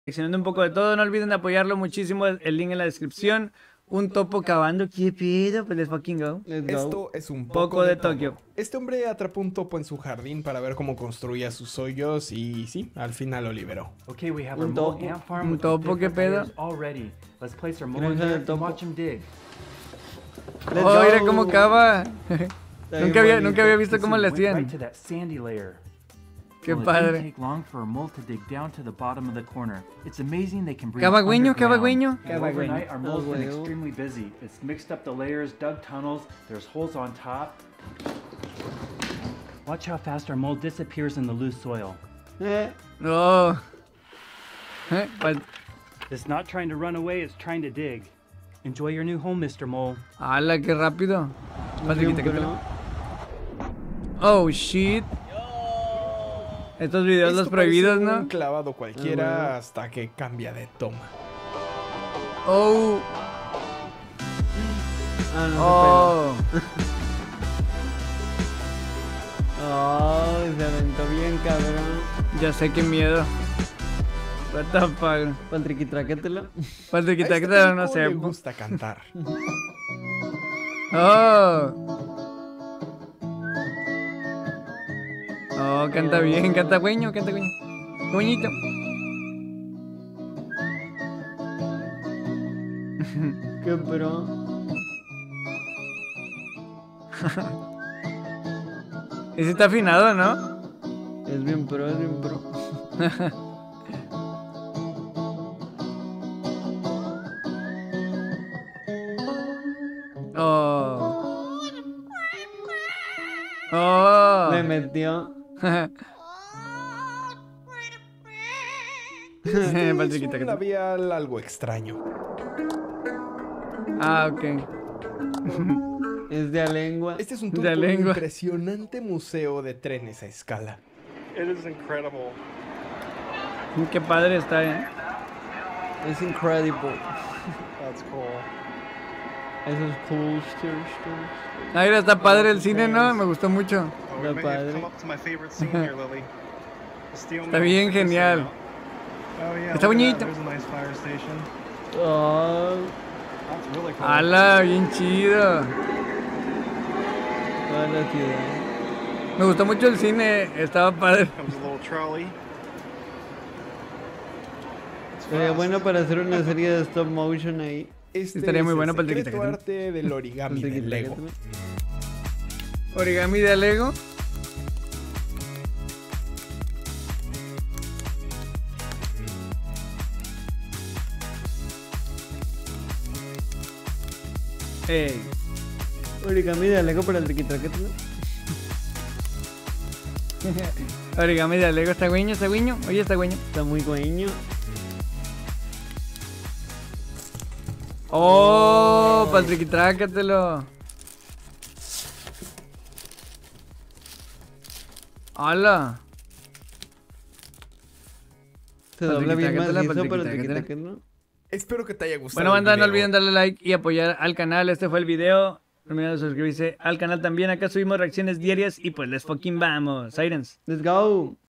Reaccionando un poco de todo, no olviden apoyarlo muchísimo, el link en la descripción. Un topo cavando, ¿qué pedo? Pues let's fucking go. Esto es un Poco de Tokio. Este hombre atrapó un topo en su jardín para ver cómo construía sus hoyos y sí, al final lo liberó. Okay, we have Un our topo. mole ant farm Un with topo, ¿qué different pedo? layers already. Let's place our mole in Granja there del and topo. watch him dig. Oh, mira cómo cava. nunca había visto cómo le Went right hacían. to that sandy layer. Qué Well, it didn't padre. take long for our mole to dig down to the bottom of the corner. It's amazing they can breathe Cavagüeño, underground. cavagüeño. And overnight, our mole's been Cavagüeño. extremely busy. It's mixed up the layers, dug tunnels, there's holes on top. Watch how fast our mole disappears in the loose soil. No. It's not trying to run away, it's trying to dig. Enjoy your new home, Mr. Mole. ¡Hala, qué rápido! Espérate, quítalo. Oh, shit. Estos videos los Esto prohibidos, parece ¿no? un clavado cualquiera hasta que cambia de toma. Oh. Ah, no Oh. Ay, se aventó bien, cabrón. Ya sé qué miedo. What the fuck. Pa'l triquitraquételo. Falta A quitar este que te no tipo sé. le gusta cantar. Oh. Oh, canta bien, canta güeño, canta güeño. Güeñito. Qué pro. Ese está afinado, ¿no? Es bien pro, es bien pro. Oh. Oh. Me metió. Falta Es quitar un labial algo extraño. Ah, ok. Es de a lengua. Este es un De tour por un lengua. impresionante museo de trenes a escala. It is incredible. Qué padre está, Es incredible. That's cool. Eso es cool. Ah, mira, está padre el cine, ¿no? Me gustó mucho. Oh, we Está may have padre. come up to my favorite scene here, Lily. The steel Está mill. bien Check this genial. out. Oh, yeah, Está look at bonito. that. There's a nice fire station. Oh, That's really cool. ¡Hala! Bien chido. toda la ciudad. Me gustó mucho el cine, estaba padre. Comes a little trolley. It's Sería fast. bueno para hacer una serie de stop motion ahí. Este Estaría muy es bueno el para el secreto triquitaquetelo. arte del origami de Lego. Origami de Lego. Ey. Origami de Lego para el triquitraquételo. Origami de Lego, está güeño, está güeño. Oye, está güeño. Está muy guaño. Oh, Patrick, trácatelo. ¡Hala! Se dobla bien Triquitraquételo, macizo para el triquitraquételo. triquitraquételo. Espero que te haya gustado. Bueno, banda, el no video. olviden darle like y apoyar al canal. Este fue el video. No olviden suscribirse al canal también. Acá subimos reacciones diarias y pues les fucking vamos. Sirens. Let's go.